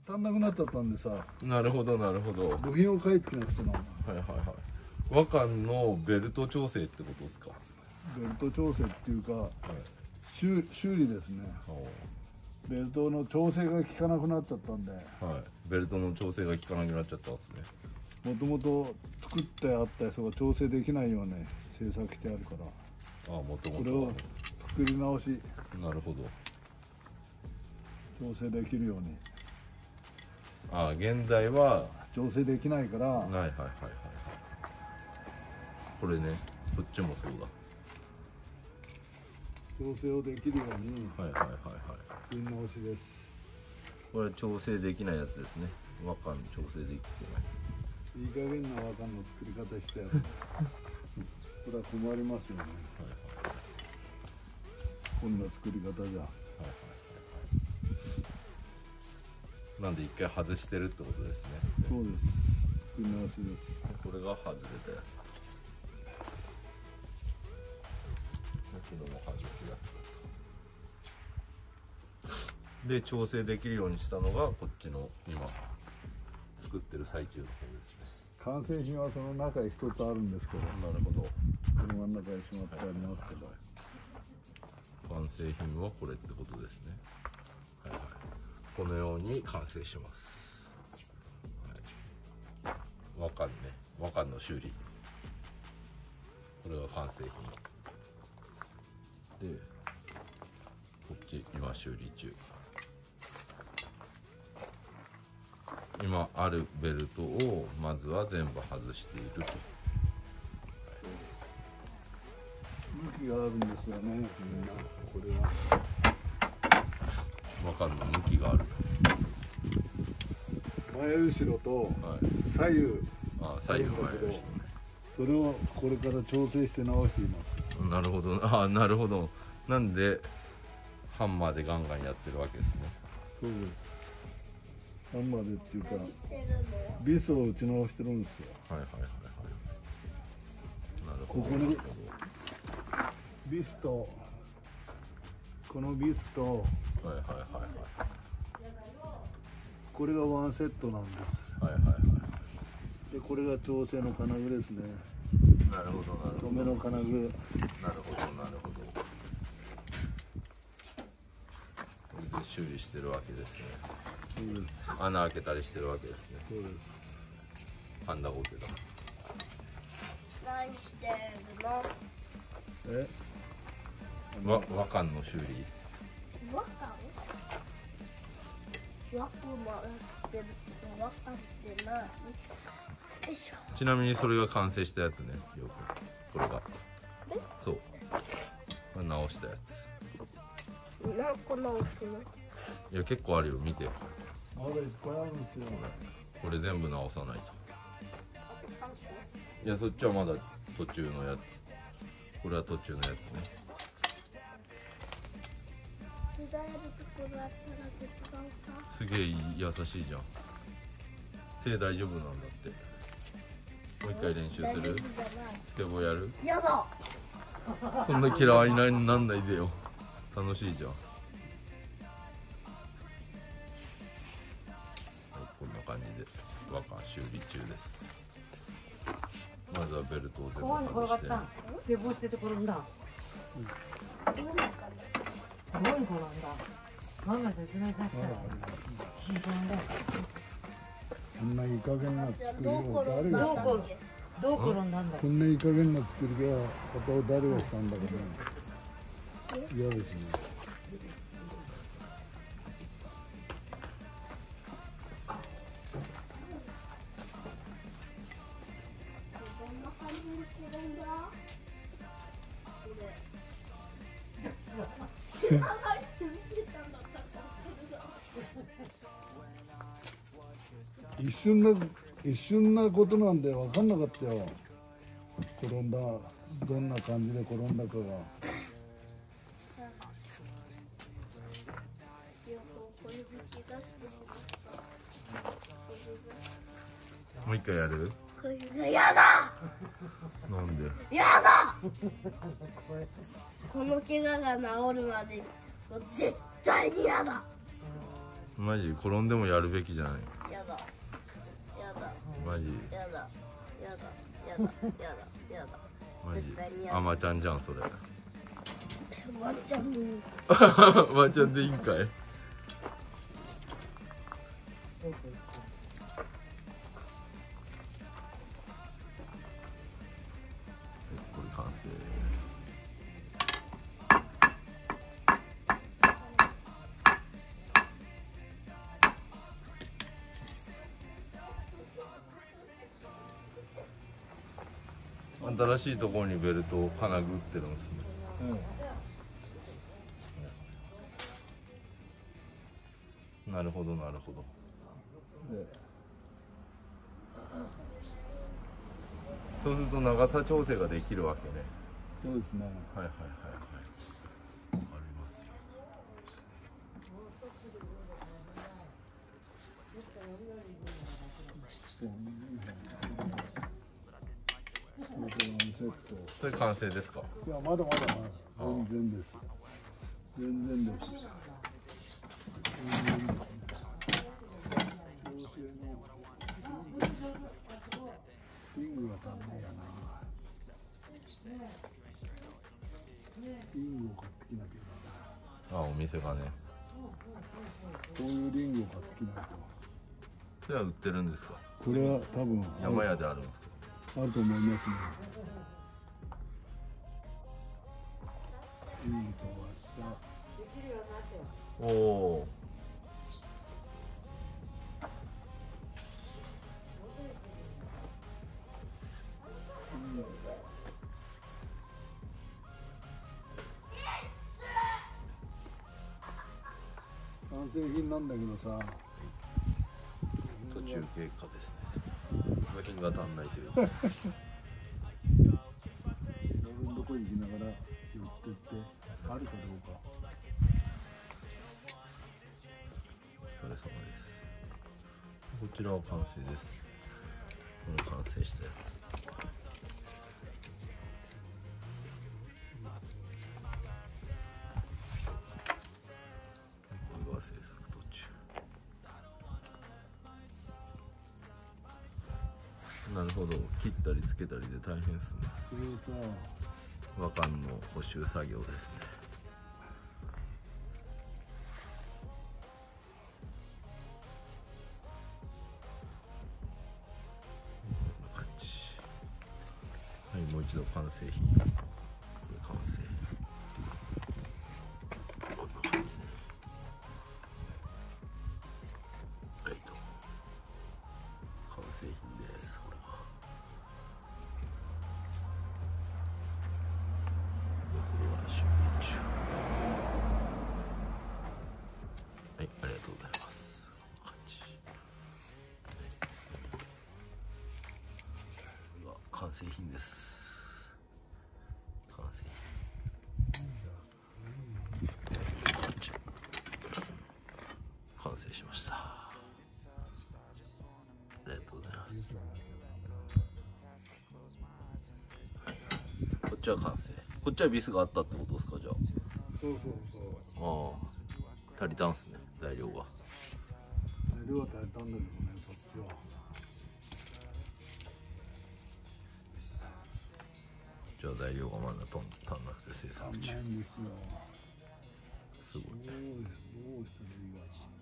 足んなくなっちゃったんでさ。 なるほどなるほど。 部品を買い付けなくちゃな。 はいはいはい。和漢のベルト調整ってことですか。 ベルト調整っていうか、 はい、 修理ですね。ベルトの調整が効かなくなっちゃったんで。はい。 ベルトの調整が効かなくなっちゃったんですね。 もともと作ってあったやつが調整できないように製作してあるから。 もともと。 これを作り直し。 なるほど。 調整できるように。 現代は調整できないから。 はいはいはいはい。これね、こっちもそうだ。 調整をできるように。 はいはいはいはい。 作り直しです。 これ調整できないやつですね。和漢調整できてない。 いい加減な和漢の作り方してやる。これは困りますよね。はいはい、こんな作り方じゃ。 なんで一回外してるってことですね。 そうです。作り直しです。 これが外れたやつと。昨日も外すやつだと。で調整できるようにしたのがこっちの今作ってる最中の方ですね。 完成品はその中に一つあるんですけど。 なるほど。 この真ん中にしまってありますけど。 完成品はこれってことですね。はいはい。このように完成します。はい、和漢ね、和漢の修理。これが完成品。で、こっち今修理中。今あるベルトをまずは全部外していると。 向きがあるんですよね。みんなこれは。 和漢の向きがあると。前後ろと左右。 左右前後ろ。 それをこれから調整して直しています。 なるほど。なるほど。なんでハンマーでガンガンやってるわけですね。 そうです。ハンマーでっていうかビスを打ち直してるんですよ。はいはいはいはい。なるほど。ここにビスとこのビスとはいはいはいはい。これがワンセットなんです。はいはいはい。でこれが調整の金具ですね。なるほどなるほど。止めの金具。なるほどなるほど。 これで修理してるわけですね。 そうです。 穴開けたりしてるわけですね。 そうです。 パンダゴテだ。 何してるの？ 和漢の修理。 和漢？和漢してる。和漢って何？よいしょ。 ちなみにそれが完成したやつね。よくこれが。そう。これ直したやつ。 何個直すの？ いや結構あるよ見て。 まだいっぱいあるんですよ。 これ全部直さないと。いやそっちはまだ途中のやつ。これは途中のやつね。 手伝えるところあったら手伝おうか。 すげえ優しいじゃん。手大丈夫なんだって。もう一回練習する？スケボーやる？ やだ。 そんな嫌いになんないでよ。楽しいじゃん。はい、こんな感じで和漢修理中です。まずはベルトを全部外して。 スケボーしてて転んだ。 どうなのかな。 どうに転んだ。ママ説明させたら。 こんないい加減な作りを誰がしたんだ。 どう転んだんだ。 こんないい加減な作り方を誰がしたんだかね。嫌ですね。 知らない人見てたんだった一瞬なことなんで分かんなかったよ。転んだ、どんな感じで転んだかが。 もう一回やる？ やだ。 なんで？ やだ。この怪我が治るまでもう絶対にやだ。 マジ転んでもやるべきじゃない。 やだやだマジやだやだやだやだやだマジ絶対にやだあまちゃんじゃんそれ。 ワンちゃんもまちゃんでいいんかい。 そうそうこれ完成。新しいところにベルトを金具打ってるんですね。なるほどなるほど。そうすると長さ調整ができるわけね。 そうですね。 はいはいはいはい。わかりますよ。 セット。 それ完成ですか。 いやまだまだ全然です。全然です。リングが足んないやな。リングを買ってきなきゃいけない。 あ、お店がね。 こういうリングを買ってきないと。 それは売ってるんですか。 これは多分山屋であるんですか。 あると思いますね。リングとワッシャー。 おお。 完成品なんだけどさ。 途中経過ですね。部品が足んないというか。 俺のとこ行きながら寄ってってあるかどうか。 お疲れ様です。こちらは完成です。この完成したやつ。これが制作途中。なるほど。切ったりつけたりで大変ですね。 それをさ。 和漢の補修作業ですね。こんな感じ。はい、もう一度完成品。これ完成。こんな感じね。はいと。完成品です。これは。これは修理中。はい、ありがとうございます。こんな感じ。これが完成品です。完成品。こっち。完成しました。ありがとうございます。こっちは完成。こっちはビスがあったってことですか、じゃあ。 そうそうそう。 ああ、足りたんすね、材料が。 材料は足りたんだけどね、そっちは。 じゃあ材料がまだ足んなくて制作中。 足んないんですよ。 すごい。 どうしたらいいかな。